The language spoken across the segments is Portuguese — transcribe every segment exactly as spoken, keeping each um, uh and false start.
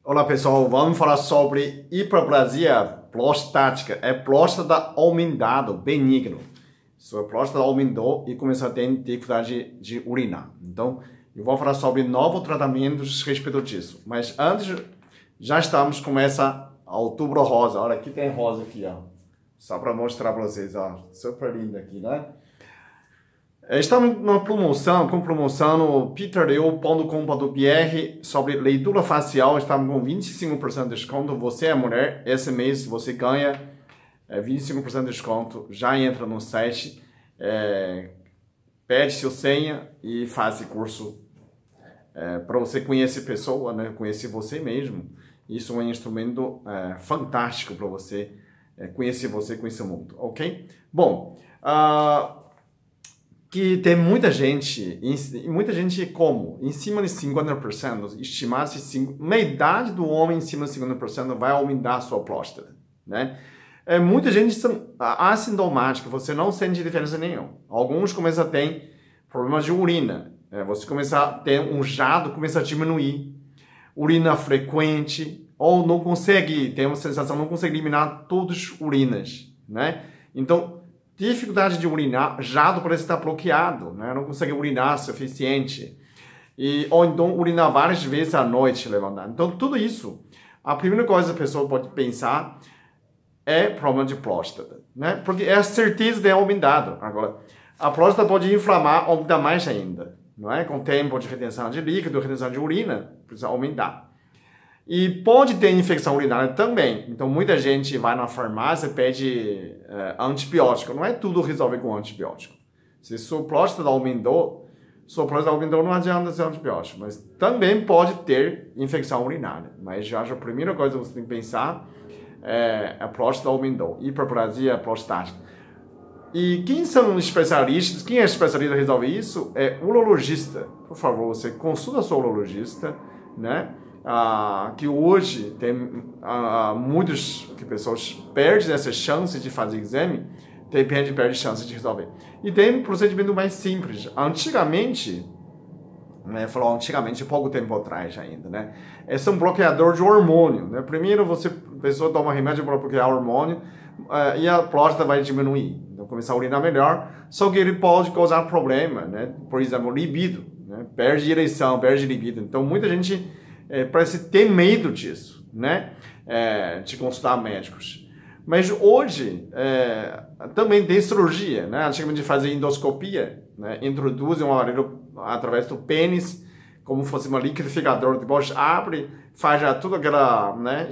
Olá pessoal, vamos falar sobre hiperplasia prostática. É próstata aumentada, benigno. Sua próstata aumentou e começou a ter dificuldade de urinar. Então, eu vou falar sobre novos tratamentos a respeito disso. Mas antes, já estamos com essa outubro rosa. Olha, aqui tem rosa aqui, ó. Só para mostrar para vocês, ó. Super lindo aqui, né? Estamos numa promoção, com promoção no peterliu ponto com ponto br sobre leitura facial. Estamos com vinte e cinco por cento de desconto. Você é mulher, esse mês você ganha é, vinte e cinco por cento de desconto. Já entra no site, é, pede sua senha e faz esse curso é, para você conhecer pessoa, né? Conhecer você mesmo. Isso é um instrumento é, fantástico para você é, conhecer você, conhecer o mundo, ok? Bom, uh, que tem muita gente, muita gente como? Em cima de cinquenta por cento, estimar-se metade do homem em cima de cinquenta por cento vai aumentar a sua próstata, né? É, muita gente são assintomática, você não sente diferença nenhuma. Alguns começam a ter problemas de urina, é, você começa a ter um jato, começa a diminuir, urina frequente, ou não consegue, tem uma sensação, não consegue eliminar todas as urinas, né? Então, dificuldade de urinar, jato parece estar bloqueado, né? Não consegue urinar o suficiente. E, ou então urinar várias vezes à noite, levantar. Então, tudo isso, a primeira coisa que a pessoa pode pensar é problema de próstata, né? Porque é a certeza de aumentado. Agora, a próstata pode inflamar, aumentar mais ainda, não é? Com o tempo de retenção de líquido, retenção de urina, precisa aumentar. E pode ter infecção urinária também. Então, muita gente vai na farmácia e pede é, antibiótico. Não é tudo resolver com antibiótico. Se sua próstata aumentou, sua próstata aumentou, não adianta ser antibiótico. Mas também pode ter infecção urinária. Mas já a primeira coisa que você tem que pensar é a próstata aumentou. Hiperplasia prostática. E quem são especialistas? Quem é especialista em resolver isso? É o urologista. Por favor, você consulta seu urologista, né? Ah, que hoje tem ah, muitas que pessoas perdem essa chance de fazer exame, de repente perde chance de resolver. E tem um procedimento mais simples. Antigamente, né, falou antigamente, pouco tempo atrás ainda, né? Esse é um bloqueador de hormônio, né? Primeiro você, a pessoa toma remédio para bloquear o hormônio ah, e a próstata vai diminuir, então começar a urinar melhor, só que ele pode causar problema, né? Por exemplo, libido, né? Perde ereção, perde libido. Então muita gente É, parece ter medo disso, né? É, de consultar médicos. Mas hoje é, também tem cirurgia, né? Antigamente de fazer endoscopia, né? Introduzem um aparelho através do pênis, como fosse um liquidificador, depois abre, faz já tudo aquela, né?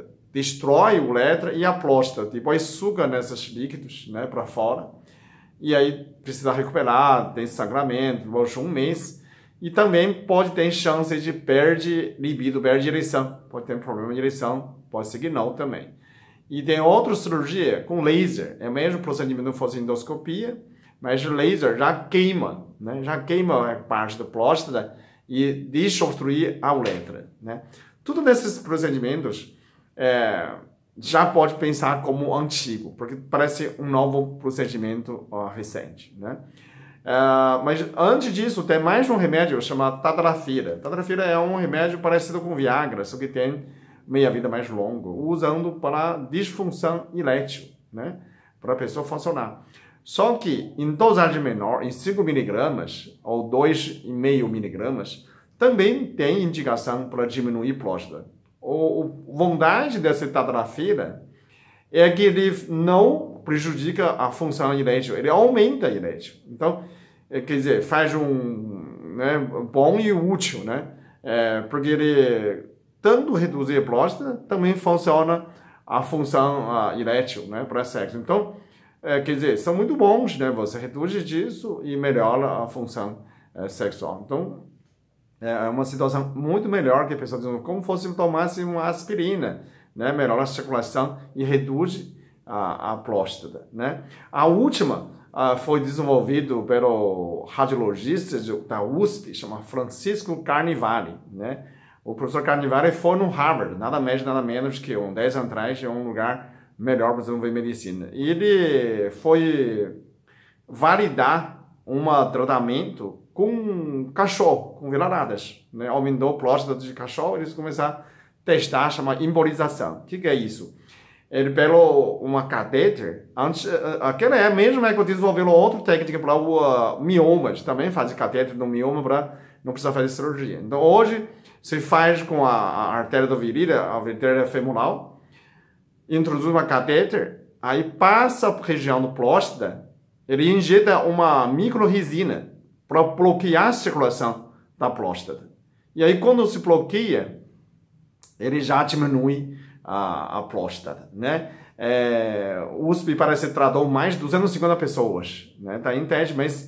Destrói o uretra e a próstata, depois suga nesses líquidos, né? Para fora. E aí precisa recuperar, tem sangramento, depois um mês. E também pode ter chance de perder libido, perder ereção. Pode ter um problema de ereção, pode ser que não também. E tem outra cirurgia com laser. É o mesmo procedimento que fosse endoscopia, mas o laser já queima, né? Já queima a parte da próstata e deixa obstruir a uretra, né? Tudo desses procedimentos é, já pode pensar como antigo, porque parece um novo procedimento ó, recente, né? Uh, mas antes disso, tem mais um remédio chamado tadalafila. Tadalafila é um remédio parecido com Viagra, só que tem meia-vida mais longa, usando para disfunção erétil, né? Para a pessoa funcionar. Só que em dosagem menor, em cinco miligramas ou dois vírgula cinco miligramas, também tem indicação para diminuir próstata. A vontade desse tadalafila é que ele não prejudica a função erétil, ele aumenta a erétil. Então, é, quer dizer, faz um né, bom e útil, né? É, porque ele tanto reduzir a próstata, também funciona a função a, erétil, né, para sexo. Então, é, quer dizer, são muito bons, né? Você reduz disso e melhora a função é, sexual. Então, é uma situação muito melhor que a pessoa diz, como fosse tomasse uma aspirina, né? Melhora a circulação e reduz a, a próstata, né? A última uh, foi desenvolvido pelo radiologista da U S P, chama Francisco Carnevale, né? O professor Carnevale foi no Harvard, nada mais nada menos que um dez anos atrás, é um lugar melhor para desenvolver medicina. E ele foi validar um tratamento com cachorro, com vira-ladas, né? Aumentou a próstata de cachorro, eles começaram a testar, chama embolização. O que, que é isso? Ele pegou uma catéter, antes, aquela é mesmo é que desenvolveu outra técnica para o uh, mioma, também faz catéter no mioma para não precisar fazer cirurgia. Então hoje se faz com a, a artéria da virilha, a artéria femoral, introduz uma catéter, aí passa para a região do próstata, ele injeta uma microresina para bloquear a circulação da próstata. E aí quando se bloqueia, ele já diminui a, a próstata, né? É, o U S P parece que tratou mais de duzentas e cinquenta pessoas, né? Tá em teste, mas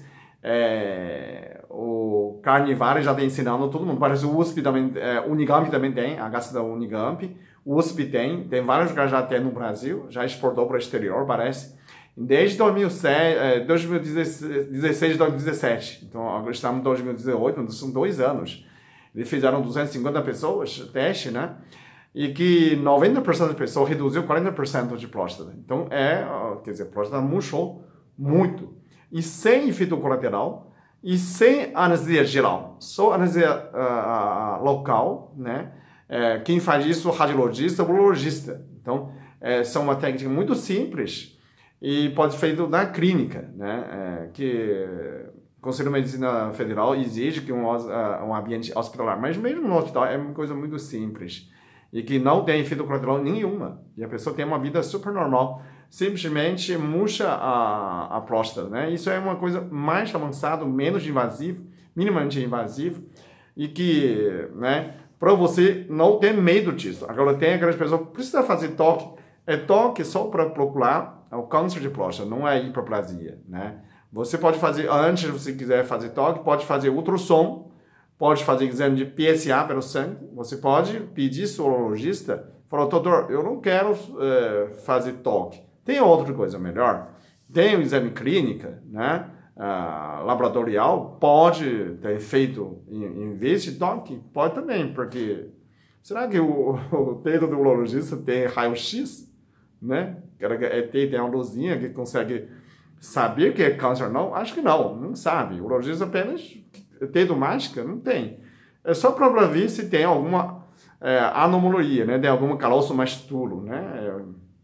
é, o Carnivale já está ensinando todo mundo. Parece que o U S P também, é, Unicamp também tem, a H C da Unicamp, o U S P tem, tem vários lugares já tem no Brasil, já exportou para o exterior, parece. Desde dois mil e seis, dois mil e dezesseis, dois mil e dezessete, então agora estamos em dois mil e dezoito, então são dois anos. Eles fizeram duzentas e cinquenta pessoas, teste, né? E que noventa por cento das pessoas reduziu quarenta por cento de próstata. Então, é, quer dizer, a próstata murchou muito. E sem efeito colateral, e sem anestesia geral. Só anestesia uh, local, né? É, quem faz isso, radiologista ou urologista. Então, é, são uma técnica muito simples e pode ser feito na clínica, né? É, que o Conselho de Medicina Federal exige que um, uh, um ambiente hospitalar, mas mesmo no hospital é uma coisa muito simples. E que não tem efeito colateral nenhuma. E a pessoa tem uma vida super normal. Simplesmente murcha a, a próstata, né? Isso é uma coisa mais avançada, menos invasivo, minimamente invasivo. E que, né, para você não ter medo disso. Agora tem aquelas pessoas que precisam fazer toque. É toque só para procurar o câncer de próstata, não é hiperplasia, né? Você pode fazer, antes se você quiser fazer toque, pode fazer ultrassom. Pode fazer exame de P S A pelo sangue. Você pode pedir ao urologista, falar, doutor, eu não quero uh, fazer toque. Tem outra coisa melhor? Tem o exame clínica, né? Uh, laboratorial, pode ter feito em, em vez de toque? Pode também, porque será que o, o dedo do urologista tem raio-x? Né? Tem uma luzinha que consegue saber que é câncer ou não? Acho que não, não sabe. O urologista apenas... dedo mágica? Não tem. É só para ver se tem alguma é, anomalia, né? Tem alguma caroço mais duro, né?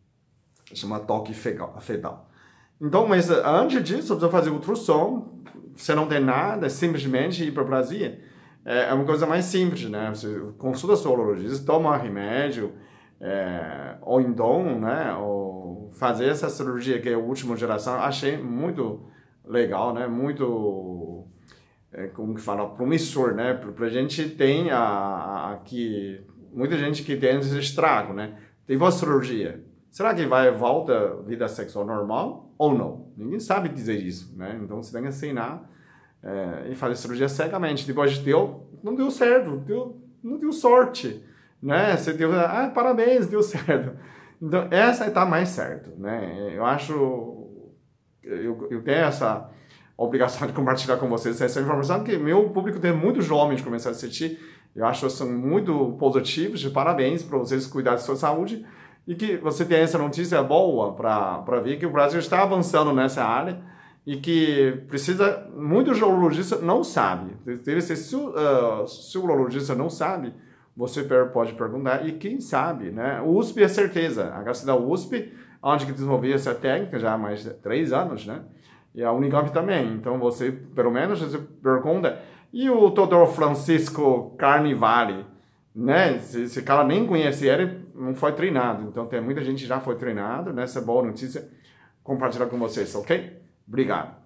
É, chama toque fetal. Então, mas antes disso, precisa fazer ultrassom. Você não tem nada, simplesmente hiperplasia. É, é uma coisa mais simples, né? Você consulta seu urologista, toma remédio, é, ou então, né? Ou fazer essa cirurgia que é a última geração. Achei muito legal, né? Muito... É, como que fala, promissor, né? Pra gente tem a, a, aqui, muita gente que tem esse estrago, né? Tem uma cirurgia. Será que vai volta à vida sexual normal ou não? Ninguém sabe dizer isso, né? Então você tem que ensinar é, e fazer cirurgia cegamente. Depois de deu, não deu certo, deu, não deu sorte, né? Você deu, ah, parabéns, deu certo. Então essa está mais certo, né? Eu acho, eu, eu tenho essa obrigação de compartilhar com vocês essa informação, que meu público tem muitos jovens que começaram a assistir. Eu acho que são muito positivos, de parabéns para vocês cuidar da sua saúde e que você tenha essa notícia boa para ver que o Brasil está avançando nessa área e que precisa, muitos urologistas não sabem. Se o uh, se o urologista não sabe, você pode perguntar e quem sabe, né? O U S P é certeza, a H C da U S P, onde que desenvolvi essa técnica já há mais de três anos, né? E a Unicamp também. Então, você, pelo menos, você pergunta. E o doutor Francisco Carnivale, né? Se esse cara nem conhece ele, não foi treinado. Então, tem muita gente que já foi treinado. Nessa boa notícia, compartilhar com vocês, ok? Obrigado.